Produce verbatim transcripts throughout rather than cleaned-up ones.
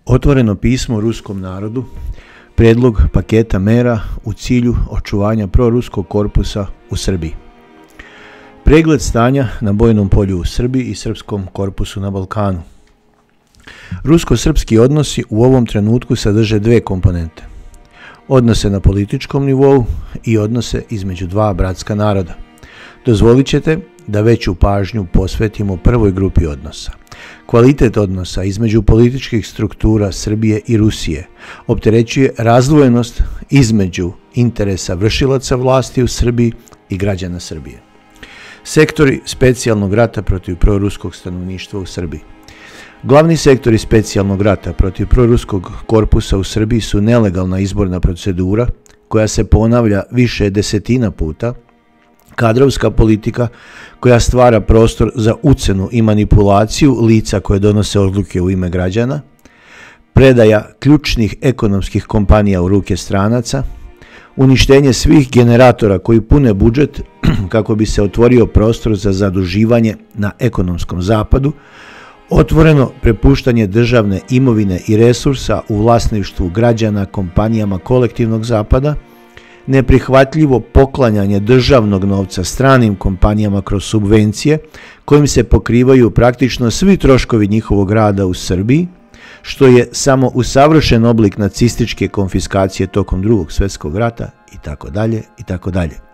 Otvoreno pismo ruskom narodu, prijedlog paketa mera u cilju očuvanja proruskog korpusa u Srbiji. Pregled stanja na bojnom polju u Srbiji i srpskom korpusu na Balkanu. Rusko-srpski odnosi u ovom trenutku sadrže dve komponente. Odnose na političkom nivou i odnose između dva bratska naroda. Dozvolit ćete da veću pažnju posvetimo prvoj grupi odnosa. Kvalitet odnosa između političkih struktura Srbije i Rusije opterećuje razdvojenost između interesa vršilaca vlasti u Srbiji i građana Srbije. Sektori specijalnog rata protiv proruskog stanovništva u Srbiji. Glavni sektori specijalnog rata protiv proruskog korpusa u Srbiji su nelegalna izborna procedura koja se ponavlja više desetina puta, kadrovska politika koja stvara prostor za ucenu i manipulaciju lica koje donose odluke u ime građana, predaja ključnih ekonomskih kompanija u ruke stranaca, uništenje svih generatora koji pune budžet kako bi se otvorio prostor za zaduživanje na ekonomskom zapadu, otvoreno prepuštanje državne imovine i resursa u vlasništvu građana kompanijama kolektivnog zapada, neprihvatljivo poklanjanje državnog novca stranim kompanijama kroz subvencije kojim se pokrivaju praktično svi troškovi njihovog rada u Srbiji, što je samo usavršen oblik nacističke konfiskacije tokom Drugog svjetskog rata itd. itd.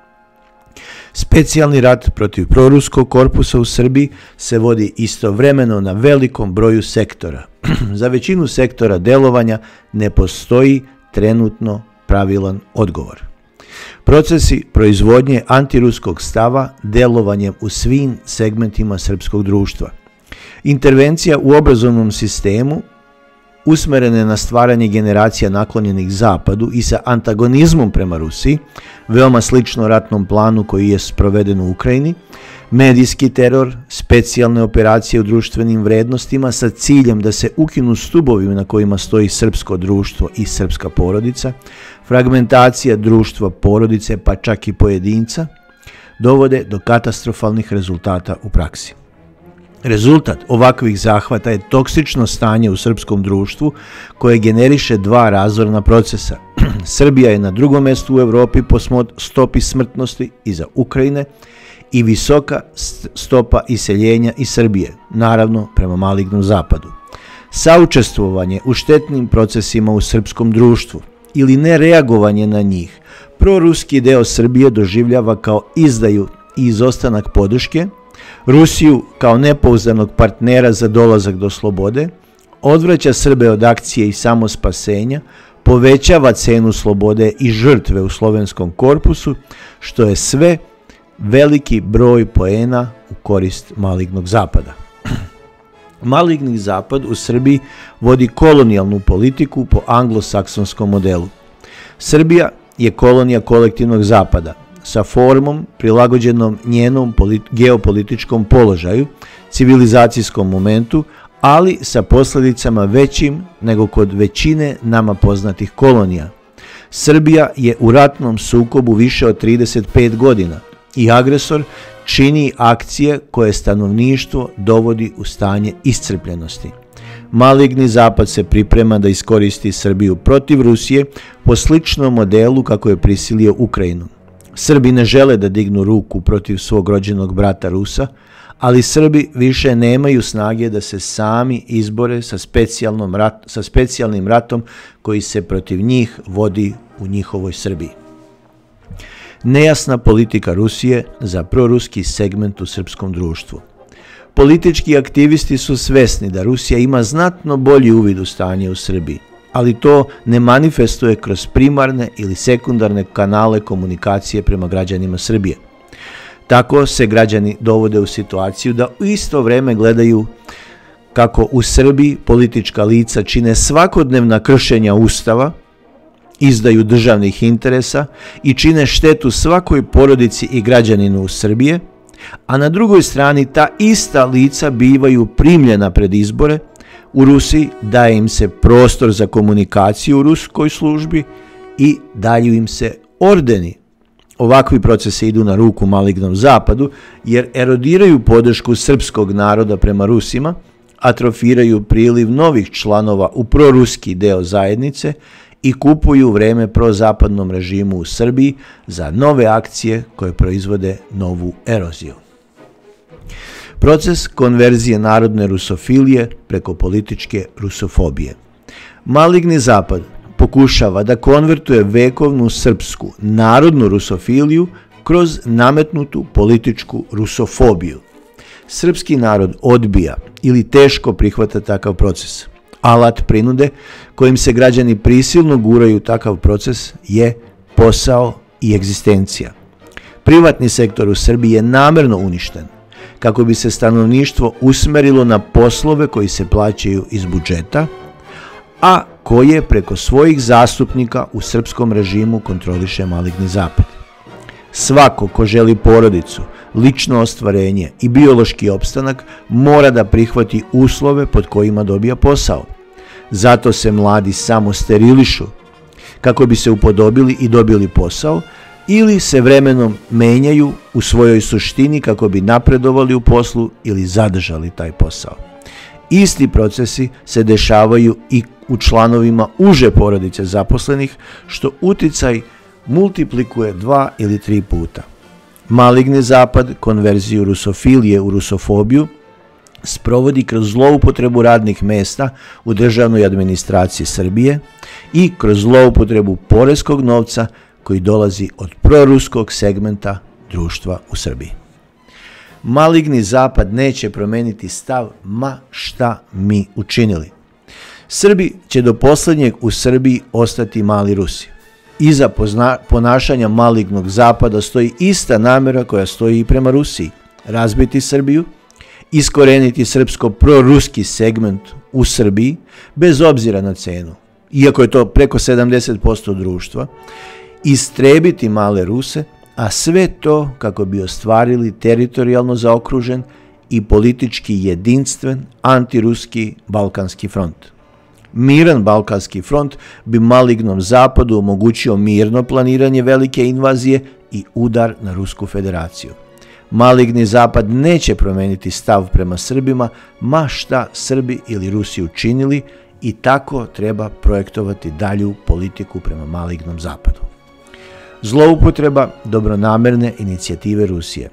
Specijalni rat protiv proruskog korpusa u Srbiji se vodi istovremeno na velikom broju sektora. Za većinu sektora delovanja ne postoji trenutno pravilan odgovor. Procesi proizvodnje antiruskog stava delovanjem u svim segmentima srpskog društva. Intervencija u obrazovnom sistemu usmerene na stvaranje generacija naklonjenih zapadu i sa antagonizmom prema Rusiji, veoma slično ratnom planu koji je sproveden u Ukrajini, medijski teror, specijalne operacije u društvenim vrednostima sa ciljem da se ukinu stubovi na kojima stoji srpsko društvo i srpska porodica, fragmentacija društva, porodice pa čak i pojedinca, dovode do katastrofalnih rezultata u praksi. Rezultat ovakvih zahvata je toksično stanje u srpskom društvu koje generiše dva razorna procesa. Srbija je na drugom mjestu u Evropi po stopi smrtnosti iza Ukrajine i visoka stopa iseljenja iz Srbije, naravno prema malignom zapadu. Saučestvovanje u štetnim procesima u srpskom društvu ili nereagovanje na njih, proruski deo Srbije doživljava kao izdaju i izostanak podrške, Rusiju kao nepouzdanog partnera za dolazak do slobode, odvraća Srbe od akcije i samospasenja, povećava cenu slobode i žrtve u slovenskom korpusu, što je sve veliki broj poena u korist malignog zapada. Maligni zapad u Srbiji vodi kolonijalnu politiku po anglosaksonskom modelu. Srbija je kolonija kolektivnog zapada, sa formom prilagođenom njenom geopolitičkom položaju, civilizacijskom momentu, ali sa posljedicama većim nego kod većine nama poznatih kolonija. Srbija je u ratnom sukobu više od trideset pet godina i agresor čini akcije koje stanovništvo dovodi u stanje iscrpljenosti. Maligni zapad se priprema da iskoristi Srbiju protiv Rusije po sličnom modelu kako je prisilio Ukrajinu. Srbi ne žele da dignu ruku protiv svog rođenog brata Rusa, ali Srbi više nemaju snage da se sami izbore sa, rat, sa specijalnim ratom koji se protiv njih vodi u njihovoj Srbiji. Nejasna politika Rusije za proruski segment u srpskom društvu. Politički aktivisti su svesni da Rusija ima znatno bolji uvid u stanje u Srbiji, ali to ne manifestuje kroz primarne ili sekundarne kanale komunikacije prema građanima Srbije. Tako se građani dovode u situaciju da u isto vreme gledaju kako u Srbiji politička lica čine svakodnevna kršenja Ustava, izdaju državnih interesa i čine štetu svakoj porodici i građaninu u Srbije, a na drugoj strani ta ista lica bivaju primljena pred izbore. U Rusiji daje im se prostor za komunikaciju u ruskoj službi i daju im se ordeni. Ovakvi procesi idu na ruku malignom zapadu jer erodiraju podršku srpskog naroda prema Rusima, atrofiraju priliv novih članova u proruski deo zajednice i kupuju vreme prozapadnom režimu u Srbiji za nove akcije koje proizvode novu eroziju. Proces konverzije narodne rusofilije preko političke rusofobije. Maligni zapad pokušava da konvertuje vekovnu srpsku narodnu rusofiliju kroz nametnutu političku rusofobiju. Srpski narod odbija ili teško prihvata takav proces. Alat prinude kojim se građani prisilno guraju takav proces je posao i egzistencija. Privatni sektor u Srbiji je namerno uništen kako bi se stanovništvo usmerilo na poslove koji se plaćaju iz budžeta, a koje preko svojih zastupnika u srpskom režimu kontroliše maligni zapad. Svako ko želi porodicu, lično ostvarenje i biološki opstanak mora da prihvati uslove pod kojima dobija posao. Zato se mladi samo sterilišu kako bi se upodobili i dobili posao, ili se vremenom menjaju u svojoj suštini kako bi napredovali u poslu ili zadržali taj posao. Isti procesi se dešavaju i u članovima uže porodice zaposlenih, što uticaj multiplikuje dva ili tri puta. Maligni zapad konverziju rusofilije u rusofobiju sprovodi kroz zloupotrebu radnih mesta u državnoj administraciji Srbije i kroz zloupotrebu poreskog novca koji dolazi od proruskog segmenta društva u Srbiji. Maligni zapad neće promeniti stav ma šta mi učinili. Srbi će do posljednjeg u Srbiji ostati mali Rusi. Iza ponašanja malignog zapada stoji ista namjera koja stoji i prema Rusiji. Razbiti Srbiju, iskoreniti srpsko-proruski segment u Srbiji, bez obzira na cenu, iako je to preko sedamdeset posto društva, istrebiti male Ruse, a sve to kako bi ostvarili teritorijalno zaokružen i politički jedinstven antiruski Balkanski front. Miran Balkanski front bi malignom zapadu omogućio mirno planiranje velike invazije i udar na Rusku federaciju. Maligni zapad neće promeniti stav prema Srbima, ma šta Srbi ili Rusi učinili, i tako treba projektovati dalju politiku prema malignom zapadu. Zloupotreba dobronamerne inicijative Rusije.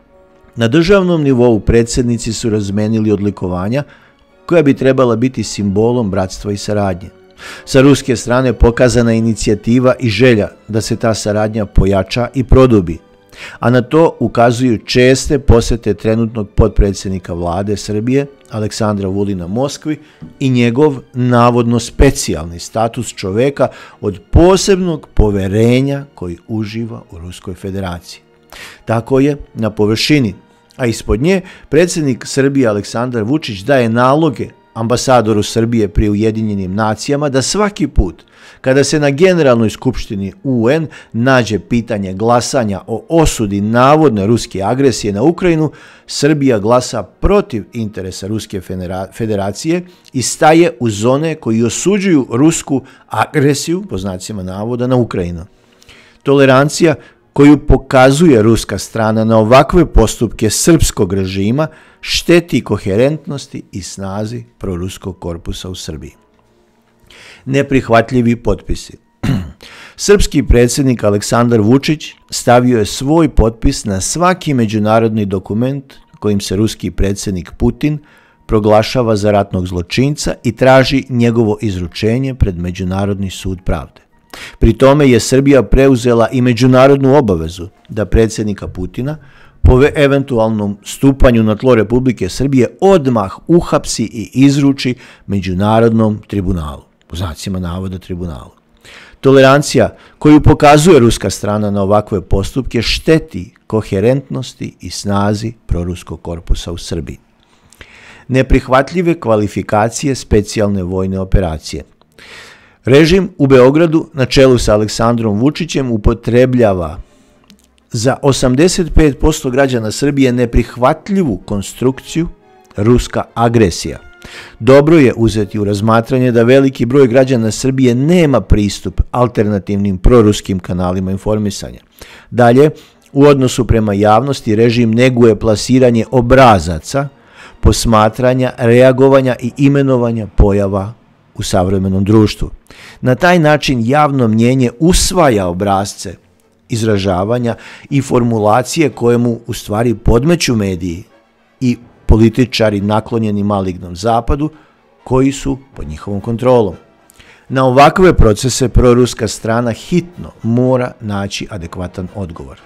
Na državnom nivou predsjednici su razmenili odlikovanja koja bi trebala biti simbolom bratstva i saradnje. Sa ruske strane pokazana je inicijativa i želja da se ta saradnja pojača i produbi, a na to ukazuju česte posjete trenutnog potpredsjednika vlade Srbije Aleksandra Vulina Moskvi i njegov navodno specijalni status čoveka od posebnog poverenja koji uživa u Ruskoj federaciji. Tako je na površini, a ispod nje predsjednik Srbije Aleksandar Vučić daje naloge ambasadoru Srbije pri Ujedinjenim nacijama da svaki put kada se na Generalnoj skupštini U N nađe pitanje glasanja o osudi navodne ruske agresije na Ukrajinu, Srbija glasa protiv interesa Ruske federacije i staje uz one koji osuđuju rusku agresiju, po znacima navoda, na Ukrajinu. Tolerancija koju pokazuje ruska strana na ovakve postupke srpskog režima šteti koherentnosti i snazi proruskog korpusa u Srbiji. Neprihvatljivi potpisi. Srpski predsjednik Aleksandar Vučić stavio je svoj potpis na svaki međunarodni dokument kojim se ruski predsjednik Putin proglašava za ratnog zločinca i traži njegovo izručenje pred Međunarodni sud pravde. Pri tome je Srbija preuzela i međunarodnu obavezu da predsjednika Putina po eventualnom stupanju na tlo Republike Srbije odmah uhapsi i izruči Međunarodnom tribunalu, po znacima navoda tribunalu. Tolerancija koju pokazuje ruska strana na ovakve postupke šteti koherentnosti i snazi proruskog korpusa u Srbiji. Neprihvatljive kvalifikacije specijalne vojne operacije. Režim u Beogradu na čelu sa Aleksandrom Vučićem upotrebljava za osamdeset pet posto građana Srbije neprihvatljivu konstrukciju ruska agresija. Dobro je uzeti u razmatranje da veliki broj građana Srbije nema pristup alternativnim proruskim kanalima informisanja. Dalje, u odnosu prema javnosti režim neguje plasiranje obrazaca posmatranja, reagovanja i imenovanja pojava u savremenom društvu. Na taj način javno mnjenje usvaja obrasce izražavanja i formulacije koje mu u stvari podmeću mediji i političari naklonjeni malignom zapadu koji su pod njihovom kontrolom. Na ovakve procese proruska strana hitno mora naći adekvatan odgovor.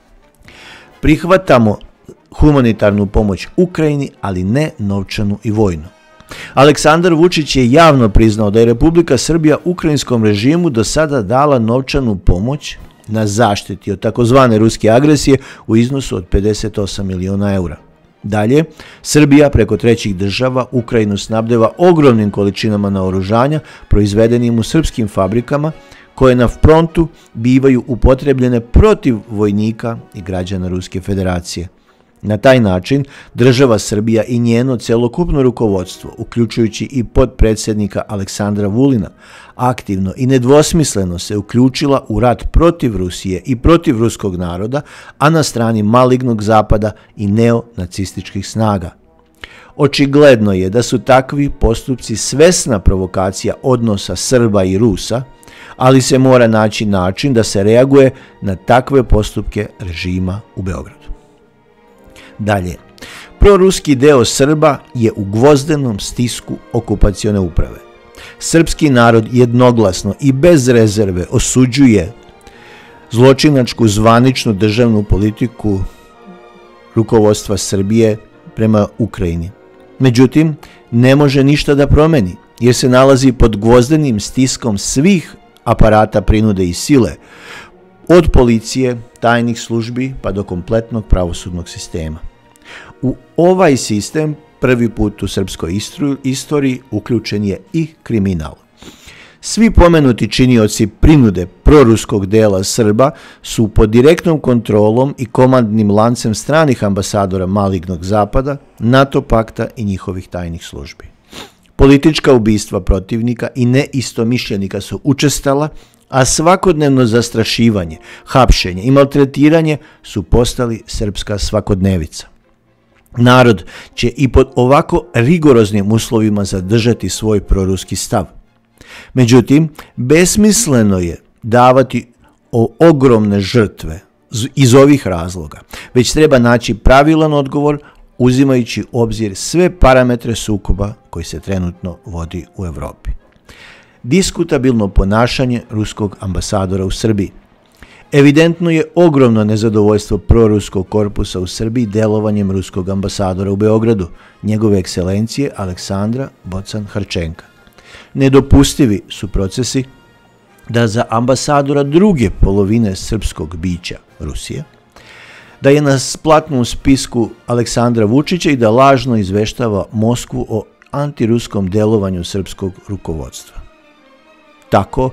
Prihvatamo humanitarnu pomoć Ukrajini, ali ne novčanu i vojnu. Aleksandar Vučić je javno priznao da je Republika Srbija ukrajinskom režimu do sada dala novčanu pomoć na zaštiti od takozvane ruske agresije u iznosu od pedeset osam miliona eura. Dalje, Srbija preko trećih država Ukrajinu snabdeva ogromnim količinama naoružanja proizvedenim u srpskim fabrikama koje na frontu bivaju upotrebljene protiv vojnika i građana Ruske federacije. Na taj način država Srbija i njeno celokupno rukovodstvo, uključujući i potpredsjednika Aleksandra Vulina, aktivno i nedvosmisleno se uključila u rat protiv Rusije i protiv ruskog naroda, a na strani malignog zapada i neonacističkih snaga. Očigledno je da su takvi postupci svesna provokacija odnosa Srba i Rusa, ali se mora naći način da se reaguje na takve postupke režima u Beogradu. Dalje, proruski deo Srba je u gvozdenom stisku okupacione uprave. Srpski narod jednoglasno i bez rezerve osuđuje zločinačku zvaničnu državnu politiku rukovodstva Srbije prema Ukrajini. Međutim, ne može ništa da promeni, jer se nalazi pod gvozdenim stiskom svih aparata prinude i sile, od policije, tajnih službi pa do kompletnog pravosudnog sistema. U ovaj sistem prvi put u srpskoj istoriji uključen je i kriminal. Svi pomenuti činioci prinude proruskog dela Srba su pod direktnom kontrolom i komandnim lancem stranih ambasadora malignog zapada, NATO pakta i njihovih tajnih službi. Politička ubistva protivnika i neistomišljenika su učestala, a svakodnevno zastrašivanje, hapšenje i maltretiranje su postali srpska svakodnevica. Narod će i pod ovako rigoroznim uslovima zadržati svoj proruski stav. Međutim, besmisleno je davati o ogromne žrtve iz ovih razloga, već treba naći pravilan odgovor uzimajući u obzir sve parametre sukoba koji se trenutno vodi u Evropi. Diskutabilno ponašanje ruskog ambasadora u Srbiji. Evidentno je ogromno nezadovoljstvo proruskog korpusa u Srbiji delovanjem ruskog ambasadora u Beogradu, njegove ekscelencije Aleksandra Bocan-Harčenka. Nedopustivi su procesi da za ambasadora druge polovine srpskog bića Rusije, da je na platnom spisku Aleksandra Vučića i da lažno izveštava Moskvu o antiruskom delovanju srpskog rukovodstva. Tako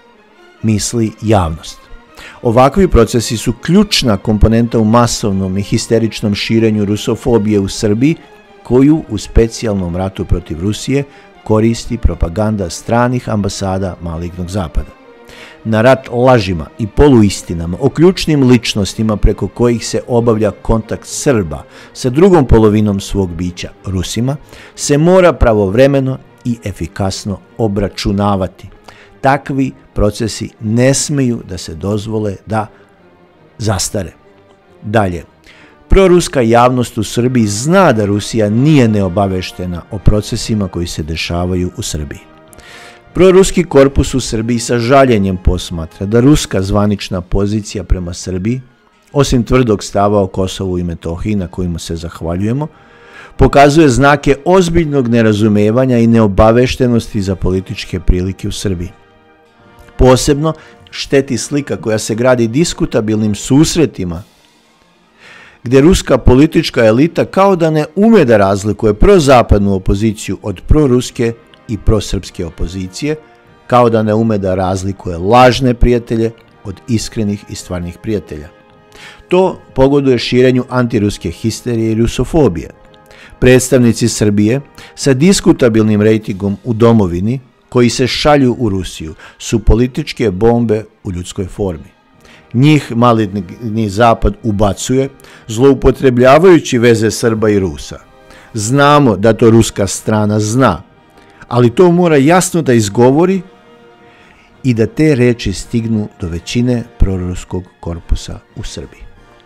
misli javnost. Ovakvi procesi su ključna komponenta u masovnom i histeričnom širenju rusofobije u Srbiji, koju u specijalnom ratu protiv Rusije koristi propaganda stranih ambasada malignog zapada. Na rat lažima i poluistinama o ključnim ličnostima preko kojih se obavlja kontakt Srba sa drugom polovinom svog bića, Rusima, se mora pravovremeno i efikasno obračunavati. Takvi procesi ne smeju da se dozvole da zastare. Dalje, proruska javnost u Srbiji zna da Rusija nije neobaveštena o procesima koji se dešavaju u Srbiji. Proruski korpus u Srbiji sa žaljenjem posmatra da ruska zvanična pozicija prema Srbiji, osim tvrdog stava o Kosovu i Metohiji na kojima se zahvaljujemo, pokazuje znake ozbiljnog nerazumevanja i neobaveštenosti za političke prilike u Srbiji. Posebno šteti slika koja se gradi diskutabilnim susretima, gdje ruska politička elita kao da ne ume da razlikuje prozapadnu opoziciju od proruske i prosrpske opozicije, kao da ne ume da razlikuje lažne prijatelje od iskrenih i stvarnih prijatelja. To pogoduje širenju antiruske histerije i rusofobije. Predstavnici Srbije sa diskutabilnim rejtingom u domovini koji se šalju u Rusiju su političke bombe u ljudskoj formi. Njih maligni zapad ubacuje, zloupotrebljavajući veze Srba i Rusa. Znamo da to ruska strana zna, ali to mora jasno da izgovori i da te reči stignu do većine proruskog korpusa u Srbiji.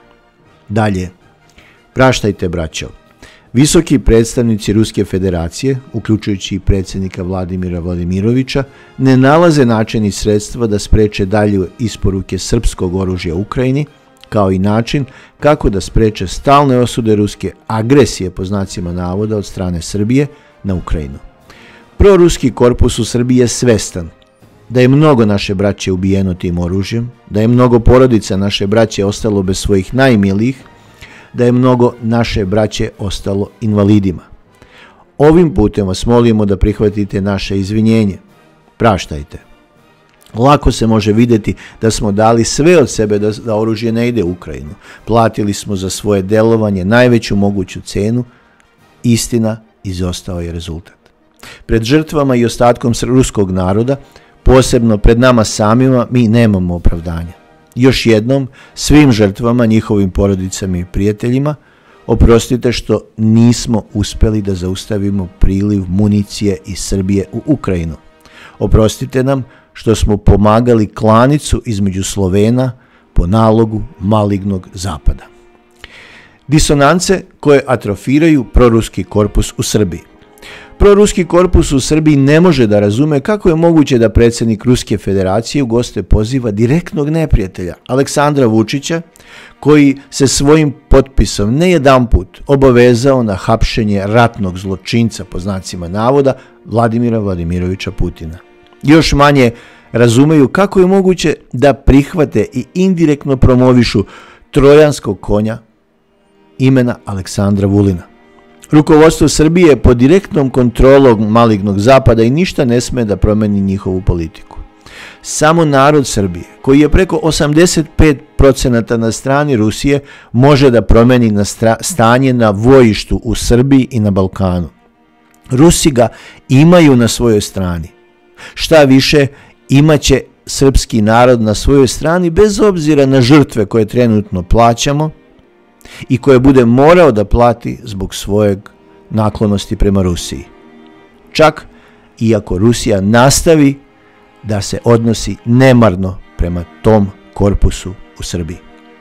Dalje, praštajte braćo, visoki predstavnici Ruske federacije, uključujući i predsjednika Vladimira Vladimirovića, ne nalaze način i sredstva da spreče dalje isporuke srpskog oružja Ukrajini, kao i način kako da spreče stalne osude ruske agresije po znacima navoda od strane Srbije na Ukrajinu. Proruski korpus u Srbiji je svestan da je mnogo naše braće ubijeno tim oružjem, da je mnogo porodica naše braće ostalo bez svojih najmilijih, da je mnogo naše braće ostalo invalidima. Ovim putem vas molimo da prihvatite naše izvinjenje. Praštajte. Lako se može vidjeti da smo dali sve od sebe da, da oružje ne ide u Ukrajinu. Platili smo za svoje delovanje najveću moguću cenu. Istina, izostao je rezultat. Pred žrtvama i ostatkom ruskog naroda, posebno pred nama samima, mi nemamo opravdanja. Još jednom, svim žrtvama, njihovim porodicama i prijateljima, oprostite što nismo uspjeli da zaustavimo priliv municije iz Srbije u Ukrajinu. Oprostite nam što smo pomagali klanicu između Slovena po nalogu malignog zapada. Disonance koje atrofiraju proruski korpus u Srbiji. Proruski korpus u Srbiji ne može da razume kako je moguće da predsjednik Ruske federacije u goste poziva direktnog neprijatelja Aleksandra Vučića, koji se svojim potpisom ne jedanput obavezao na hapšenje ratnog zločinca po znacima navoda Vladimira Vladimirovića Putina. Još manje razumeju kako je moguće da prihvate i indirektno promovišu trojanskog konja imena Aleksandra Vulina. Rukovodstvo Srbije je pod direktnom kontrolom malignog zapada i ništa ne sme da promeni njihovu politiku. Samo narod Srbije, koji je preko osamdeset pet procenata na strani Rusije, može da promeni na stanje na bojištu u Srbiji i na Balkanu. Rusi ga imaju na svojoj strani. Šta više, imaće srpski narod na svojoj strani bez obzira na žrtve koje trenutno plaćamo i koje bude morao da plati zbog svojeg naklonosti prema Rusiji. Čak i ako Rusija nastavi da se odnosi nemarno prema tom korpusu u Srbiji.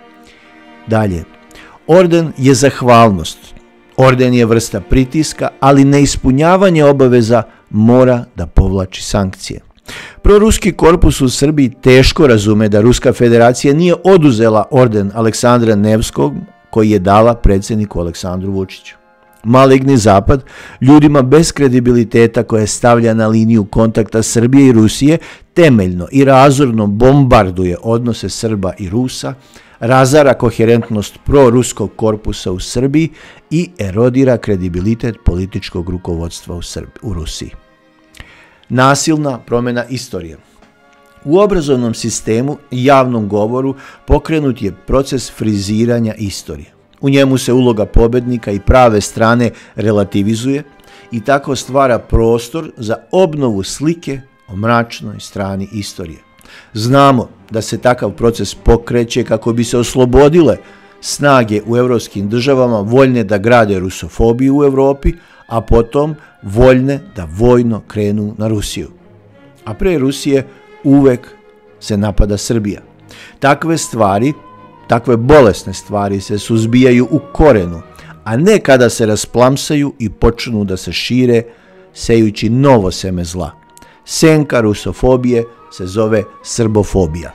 Dalje, orden je zahvalnost. Orden je vrsta pritiska, ali neispunjavanje obaveza mora da povlači sankcije. Proruski korpus u Srbiji teško razume da Ruska federacija nije oduzela orden Aleksandra Nevskog koji je dala predsjedniku Aleksandru Vučiću. Maligni zapad ljudima bez kredibiliteta koje stavlja na liniju kontakta Srbije i Rusije temeljno i razorno bombarduje odnose Srba i Rusa, razara koherentnost proruskog korpusa u Srbiji i erodira kredibilitet političkog rukovodstva u, Srb, u Rusiji. Nasilna promjena istorije. U obrazovnom sistemu i javnom govoru pokrenut je proces friziranja istorije. U njemu se uloga pobednika i prave strane relativizuje i tako stvara prostor za obnovu slike o mračnoj strani istorije. Znamo da se takav proces pokreće kako bi se oslobodile snage u evropskim državama voljne da grade rusofobiju u Evropi, a potom voljne da vojno krenu na Rusiju. A pre Rusije uvek se napada Srbija. Takve stvari, takve bolesne stvari se suzbijaju u korenu, a ne kada se rasplamsaju i počnu da se šire, sejući novo seme zla. Senka rusofobije se zove srbofobija.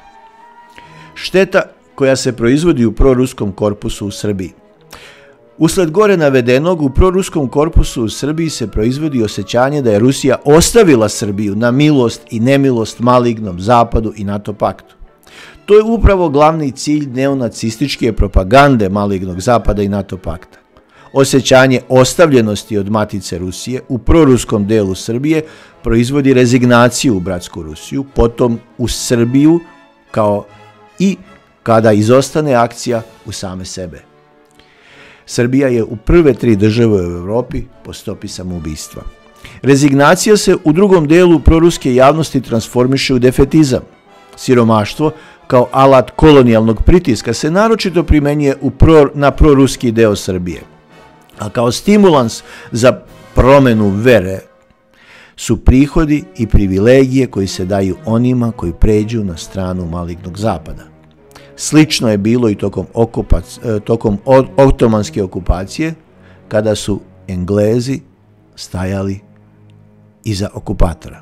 Šteta koja se proizvodi u proruskom korpusu u Srbiji. Usled gore navedenog, u proruskom korpusu u Srbiji se proizvodi osjećanje da je Rusija ostavila Srbiju na milost i nemilost malignom Zapadu i NATO paktu. To je upravo glavni cilj neonacističke propagande malignog Zapada i NATO pakta. Osjećanje ostavljenosti od matice Rusije u proruskom delu Srbije proizvodi rezignaciju u bratsku Rusiju, potom u Srbiju kao i kada izostane akcija u same sebe. Srbija je u prve tri države u Evropi po stopi samoubistva. Rezignacija se u drugom delu proruske javnosti transformiše u defetizam. Siromaštvo kao alat kolonijalnog pritiska se naročito primenjuje u pro, na proruski deo Srbije. A kao stimulans za promenu vere su prihodi i privilegije koji se daju onima koji pređu na stranu malignog zapada. Slično je bilo i tokom, okupac, tokom otomanske okupacije, kada su Englezi stajali iza okupatora.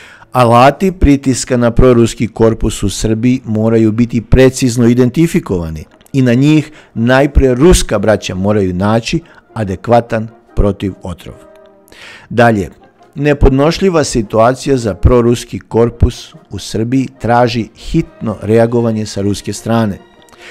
Alati pritiska na proruski korpus u Srbiji moraju biti precizno identifikovani i na njih najprije ruska braća moraju naći adekvatan protiv otrov. Dalje, nepodnošljiva situacija za proruski korpus u Srbiji traži hitno reagovanje sa ruske strane.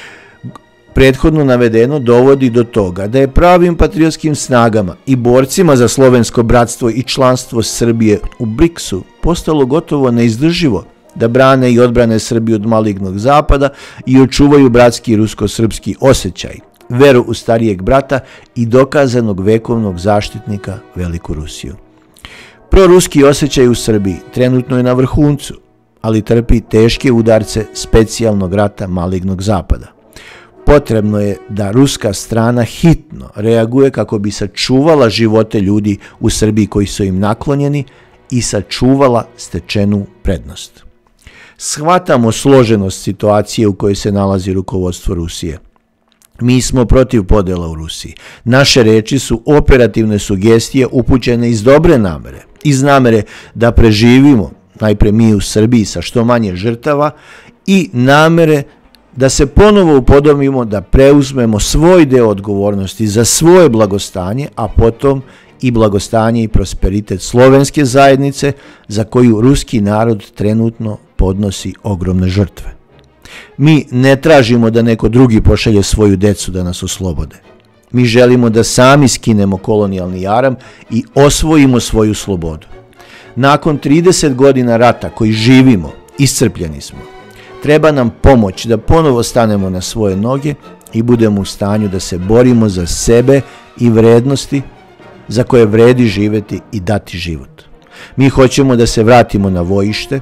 Prethodno navedeno dovodi do toga da je pravim patriotskim snagama i borcima za slovensko bratstvo i članstvo Srbije u briksu postalo gotovo neizdrživo da brane i odbrane Srbiju od malignog zapada i očuvaju bratski rusko-srpski osjećaj, veru u starijeg brata i dokazanog vekovnog zaštitnika Veliku Rusiju. Proruski osjećaj u Srbiji trenutno je na vrhuncu, ali trpi teške udarce specijalnog rata malignog zapada. Potrebno je da ruska strana hitno reaguje kako bi sačuvala živote ljudi u Srbiji koji su im naklonjeni i sačuvala stečenu prednost. Shvatamo složenost situacije u kojoj se nalazi rukovodstvo Rusije. Mi smo protiv podela u Rusiji. Naše reči su operativne sugestije upućene iz dobre namere, iz namere da preživimo, najpre mi u Srbiji sa što manje žrtava, i namere da se ponovo upodobimo, da preuzmemo svoj deo odgovornosti za svoje blagostanje, a potom i blagostanje i prosperitet slovenske zajednice za koju ruski narod trenutno podnosi ogromne žrtve. Mi ne tražimo da neko drugi pošalje svoju decu da nas oslobode. Mi želimo da sami skinemo kolonijalni jaram i osvojimo svoju slobodu. Nakon trideset godina rata koji živimo, iscrpljeni smo. Treba nam pomoć da ponovo stanemo na svoje noge i budemo u stanju da se borimo za sebe i vrednosti za koje vredi živeti i dati život. Mi hoćemo da se vratimo na vojište,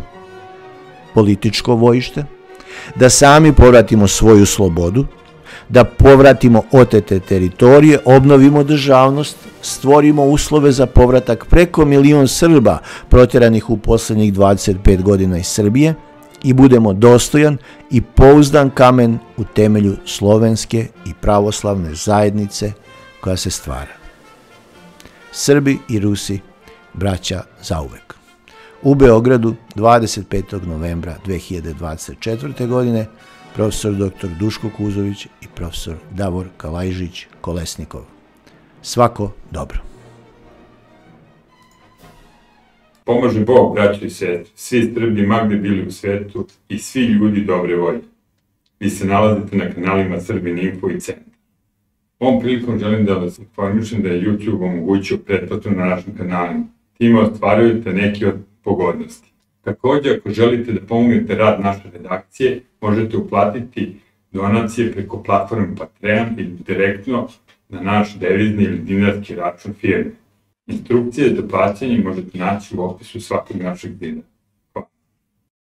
političko vojište, da sami povratimo svoju slobodu, da povratimo otete teritorije, obnovimo državnost, stvorimo uslove za povratak preko milion Srba protjeranih u posljednjih dvadeset pet godina iz Srbije i budemo dostojan i pouzdan kamen u temelju slovenske i pravoslavne zajednice koja se stvara. Srbi i Rusi, braća zauvek. U Beogradu, dvadeset petog novembra dve hiljade dvadeset četvrte. godine, profesor doktor Duško Kuzović i profesor Davor Kalajžić Kolesnikov. Svako dobro. Pomože Bog, braćo i sestre, svi Srbi magde bili u svetu i svi ljudi dobre volje. Vi se nalazite na kanalima Srbin Info i Centar. Ovom prilikom želim da vas informišem da je YouTube omogućio pretplatu na našim kanalima. Time ostvarujete neke od pogodnosti. Također, ako želite da pomognete rad naše redakcije, možete uplatiti donacije preko platforme Patreon ili direktno na naš devizni ili dinarski račun firme. Instrukcije za plaćanje možete naći u opisu svakog našeg videa.